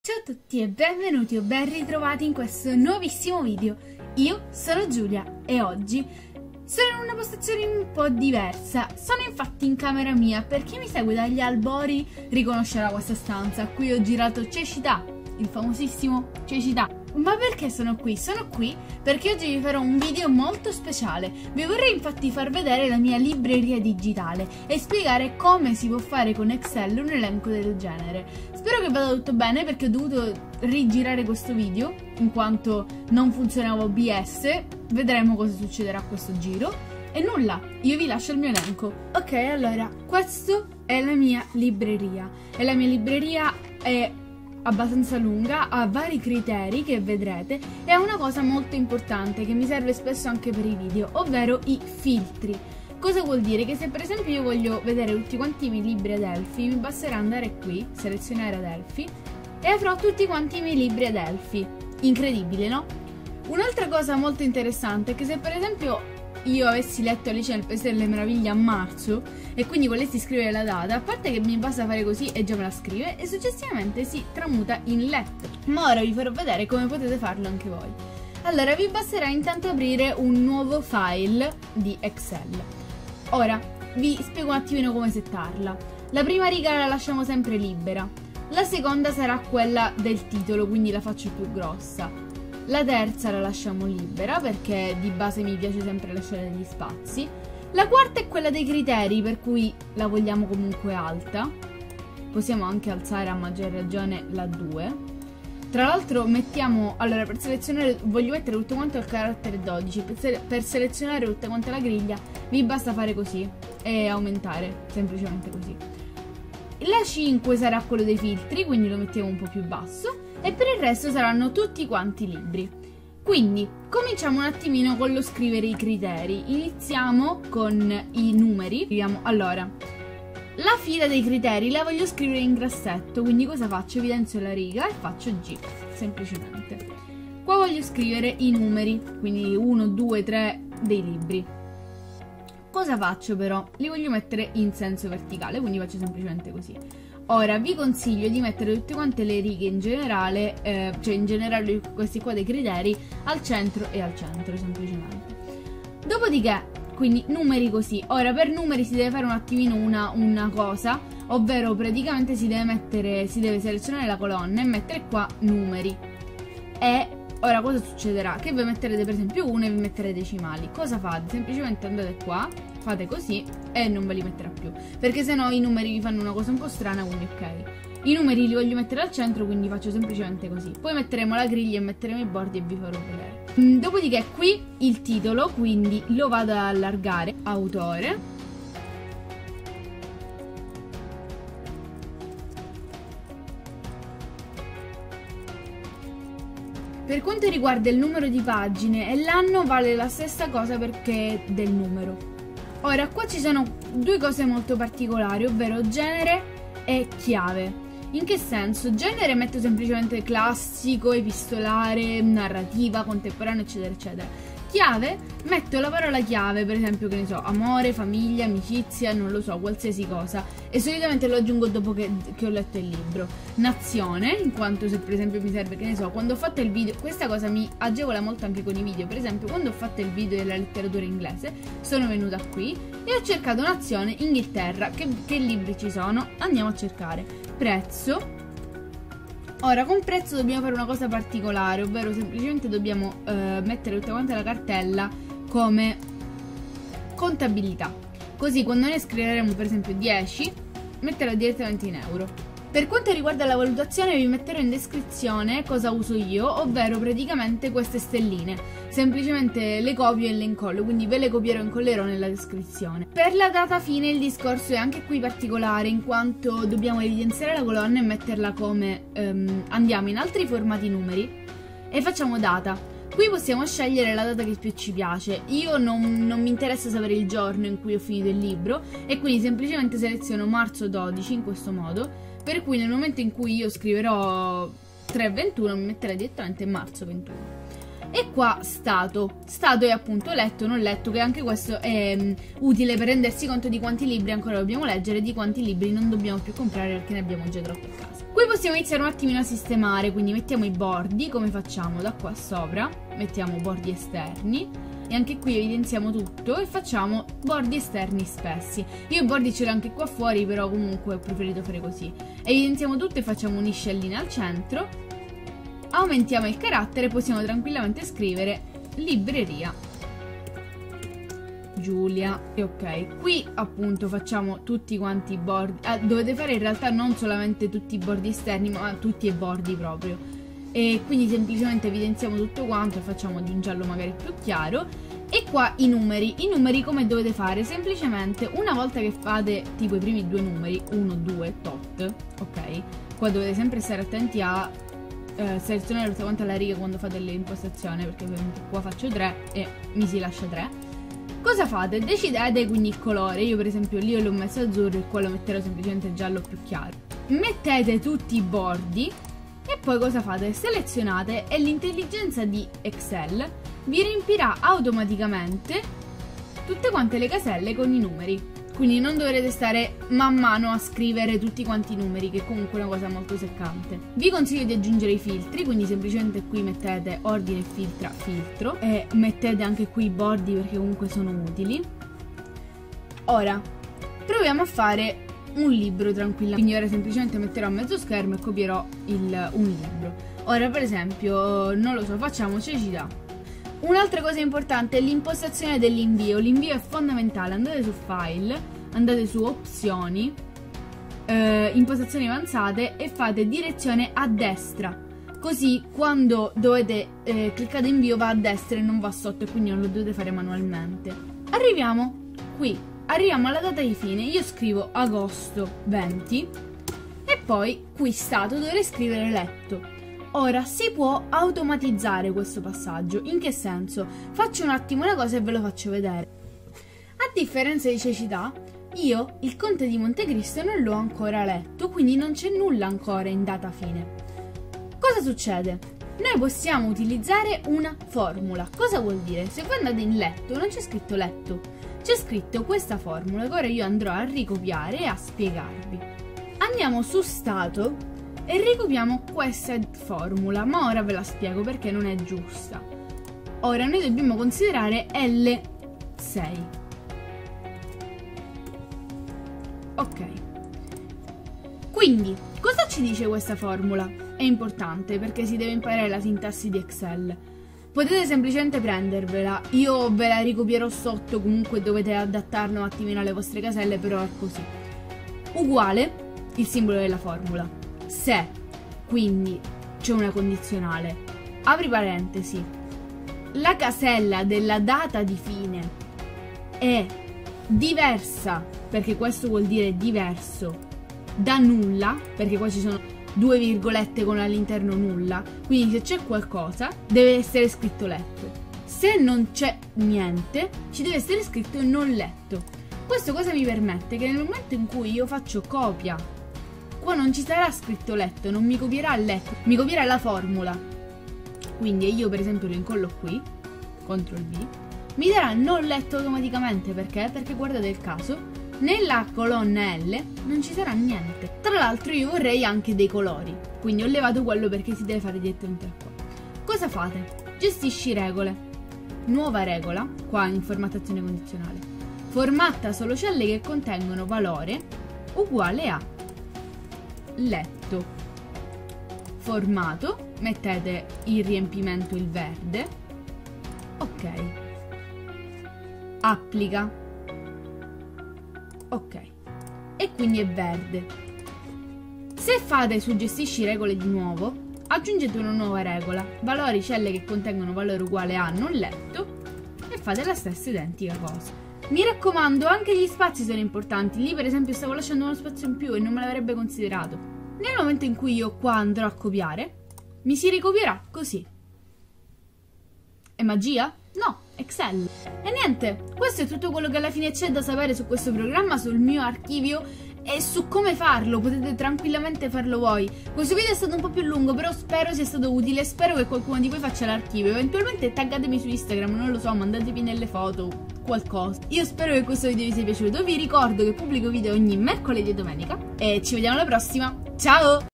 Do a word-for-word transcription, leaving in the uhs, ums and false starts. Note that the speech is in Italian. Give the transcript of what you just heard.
Ciao a tutti e benvenuti o ben ritrovati in questo nuovissimo video. Io sono Giulia e oggi sono in una postazione un po' diversa. Sono infatti in camera mia. Per chi mi segue dagli albori riconoscerà questa stanza. Qui ho girato Cecità, il famosissimo Cecità. Ma perché sono qui? Sono qui perché oggi vi farò un video molto speciale. Vi vorrei infatti far vedere la mia libreria digitale e spiegare come si può fare con Excel un elenco del genere. Spero che vada tutto bene perché ho dovuto rigirare questo video in quanto non funzionava O B S. Vedremo cosa succederà a questo giro. E nulla, io vi lascio il mio elenco. Ok, allora, questa è la mia libreria. E la mia libreria è abbastanza lunga, ha vari criteri che vedrete e ha una cosa molto importante che mi serve spesso anche per i video, ovvero i filtri. Cosa vuol dire? Che se per esempio io voglio vedere tutti quanti i miei libri Adelphi, mi basterà andare qui, selezionare Adelphi e avrò tutti quanti i miei libri Adelphi. Incredibile, no? Un'altra cosa molto interessante è che se per esempio io avessi letto Alice nel Paese delle Meraviglie a marzo e quindi volessi scrivere la data, a parte che mi basta fare così e già me la scrive, e successivamente si tramuta in lettere. Ma ora vi farò vedere come potete farlo anche voi. Allora vi basterà intanto aprire un nuovo file di Excel. Ora vi spiego un attimino come settarla. La prima riga la lasciamo sempre libera, la seconda sarà quella del titolo, quindi la faccio più grossa. La terza la lasciamo libera perché di base mi piace sempre lasciare degli spazi. La quarta è quella dei criteri, per cui la vogliamo comunque alta. Possiamo anche alzare a maggior ragione la due. Tra l'altro mettiamo, allora per selezionare, voglio mettere tutto quanto al carattere dodici. Per, sele per selezionare tutta quanta la griglia vi basta fare così e aumentare, semplicemente così. La cinque sarà quello dei filtri, quindi lo mettiamo un po' più basso. E per il resto saranno tutti quanti libri. Quindi cominciamo un attimino con lo scrivere i criteri. Iniziamo con i numeri. Allora, la fila dei criteri la voglio scrivere in grassetto, quindi cosa faccio? Evidenzio la riga e faccio G, semplicemente. Qua voglio scrivere i numeri, quindi uno, due, tre dei libri. Cosa faccio però? Li voglio mettere in senso verticale, quindi faccio semplicemente così. Ora vi consiglio di mettere tutte quante le righe in generale, eh, cioè in generale questi qua dei criteri, al centro e al centro semplicemente. Dopodiché, quindi numeri così. Ora per numeri si deve fare un attimino una, una cosa, ovvero praticamente si deve mettere, si deve selezionare la colonna e mettere qua numeri. E ora cosa succederà? Che voi metterete per esempio uno e vi metterete decimali. Cosa fate? Semplicemente andate qua, fate così e non ve li metterà più, perché sennò i numeri vi fanno una cosa un po' strana, quindi ok. I numeri li voglio mettere al centro, quindi faccio semplicemente così. Poi metteremo la griglia e metteremo i bordi e vi farò vedere. Mm, dopodiché qui il titolo, quindi lo vado ad allargare, autore. Per quanto riguarda il numero di pagine e l'anno vale la stessa cosa perché del numero. Ora qua ci sono due cose molto particolari, ovvero genere e chiave. In che senso? Genere metto semplicemente classico, epistolare, narrativa, contemporaneo, eccetera eccetera. Chiave metto la parola chiave, per esempio, che ne so, amore, famiglia, amicizia, non lo so, qualsiasi cosa, e solitamente lo aggiungo dopo che, che ho letto il libro. Nazione, in quanto se per esempio mi serve, che ne so, quando ho fatto il video, questa cosa mi agevola molto anche con i video, per esempio quando ho fatto il video della letteratura inglese sono venuta qui e ho cercato nazione Inghilterra. Che, che libri ci sono? Andiamo a cercare. Prezzo. Ora con prezzo dobbiamo fare una cosa particolare, ovvero semplicemente dobbiamo eh, mettere tutta quanta la cartella come contabilità, così quando ne scriveremo per esempio dieci metterla direttamente in euro. Per quanto riguarda la valutazione vi metterò in descrizione cosa uso io, ovvero praticamente queste stelline. Semplicemente le copio e le incollo, quindi ve le copierò e incollerò nella descrizione. Per la data fine il discorso è anche qui particolare, in quanto dobbiamo evidenziare la colonna e metterla come um, andiamo in altri formati numeri e facciamo data. Qui possiamo scegliere la data che più ci piace. Io non, non mi interessa sapere il giorno in cui ho finito il libro e quindi semplicemente seleziono marzo dodici in questo modo, per cui nel momento in cui io scriverò tre ventuno mi metterei direttamente marzo ventuno. E qua stato. Stato è appunto letto o non letto, che anche questo è um, utile per rendersi conto di quanti libri ancora dobbiamo leggere e di quanti libri non dobbiamo più comprare perché ne abbiamo già troppi a casa. Qui possiamo iniziare un attimino a sistemare, quindi mettiamo i bordi, come facciamo da qua sopra, mettiamo bordi esterni e anche qui evidenziamo tutto e facciamo bordi esterni spessi. Io i bordi ce li ho anche qua fuori, però comunque ho preferito fare così. Evidenziamo tutto e facciamo uniscellina al centro, aumentiamo il carattere, possiamo tranquillamente scrivere libreria Giulia e ok. Qui appunto facciamo tutti quanti i bordi, ah, dovete fare in realtà non solamente tutti i bordi esterni ma tutti i bordi proprio, e quindi semplicemente evidenziamo tutto quanto e facciamo di un giallo magari più chiaro. E qua i numeri, i numeri come dovete fare? Semplicemente una volta che fate tipo i primi due numeri, uno, due, tot, ok? Qua dovete sempre stare attenti a eh, selezionare tutta quanta la riga quando fate l'impostazione, perché ovviamente qua faccio tre e mi si lascia tre. Cosa fate? Decidete quindi il colore. Io per esempio lì l'ho messo azzurro e qua lo metterò semplicemente giallo più chiaro. Mettete tutti i bordi e poi cosa fate? Selezionate e l'intelligenza di Excel vi riempirà automaticamente tutte quante le caselle con i numeri. Quindi non dovrete stare man mano a scrivere tutti quanti i numeri, che comunque è una cosa molto seccante. Vi consiglio di aggiungere i filtri, quindi semplicemente qui mettete ordine filtra filtro e mettete anche qui i bordi perché comunque sono utili. Ora proviamo a fare un libro tranquillamente, quindi ora semplicemente metterò a mezzo schermo e copierò il, un libro. Ora per esempio, non lo so, facciamo cecità. Un'altra cosa importante è l'impostazione dell'invio. L'invio è fondamentale. Andate su file, andate su opzioni, eh, impostazioni avanzate e fate direzione a destra, così quando dovete eh, cliccare invio va a destra e non va sotto, e quindi non lo dovete fare manualmente. Arriviamo qui, arriviamo alla data di fine. Io scrivo agosto venti e poi qui stato dovrei scrivere letto. Ora si può automatizzare questo passaggio. In che senso? Faccio un attimo una cosa e ve lo faccio vedere. A differenza di cecità, io il Conte di Montecristo non l'ho ancora letto, quindi non c'è nulla ancora in data fine. Cosa succede? Noi possiamo utilizzare una formula. Cosa vuol dire? Se voi andate in letto non c'è scritto letto, c'è scritto questa formula che ora io andrò a ricopiare e a spiegarvi. Andiamo su stato e ricopiamo questa formula, ma ora ve la spiego perché non è giusta. Ora noi dobbiamo considerare L sei. Ok. Quindi, cosa ci dice questa formula? È importante perché si deve imparare la sintassi di Excel. Potete semplicemente prendervela, io ve la ricopierò sotto, comunque dovete adattarla un attimino alle vostre caselle, però è così. Uguale il simbolo della formula. Se, quindi c'è una condizionale, apri parentesi, la casella della data di fine è diversa, perché questo vuol dire diverso, da nulla, perché qua ci sono due virgolette con all'interno nulla, quindi se c'è qualcosa deve essere scritto letto. Se non c'è niente ci deve essere scritto non letto. Questo cosa mi permette? Che nel momento in cui io faccio copia, qua non ci sarà scritto letto, non mi copierà il letto, mi copierà la formula. Quindi io per esempio lo incollo qui, control V, mi darà non letto automaticamente. Perché? Perché guardate il caso, nella colonna L non ci sarà niente. Tra l'altro io vorrei anche dei colori, quindi ho levato quello perché si deve fare direttamente da qua. Cosa fate? Gestisci regole, nuova regola, qua in formattazione condizionale, formatta solo celle che contengono valore uguale a letto. Formato, mettete il riempimento il verde, ok, applica, ok, e quindi è verde. Se fate su gestisci regole di nuovo, aggiungete una nuova regola, valori celle che contengono valore uguale a non letto, e fate la stessa identica cosa. Mi raccomando, anche gli spazi sono importanti. Lì per esempio stavo lasciando uno spazio in più e non me l'avrebbe considerato. Nel momento in cui io qua andrò a copiare, mi si ricopierà così. È magia? No, Excel. E niente, questo è tutto quello che alla fine c'è da sapere su questo programma, sul mio archivio e su come farlo. Potete tranquillamente farlo voi. Questo video è stato un po' più lungo, però spero sia stato utile. Spero che qualcuno di voi faccia l'archivio. Eventualmente taggatemi su Instagram, non lo so, mandatemi nelle foto, qualcosa. Io spero che questo video vi sia piaciuto. Vi ricordo che pubblico video ogni mercoledì e domenica e ci vediamo alla prossima. Ciao!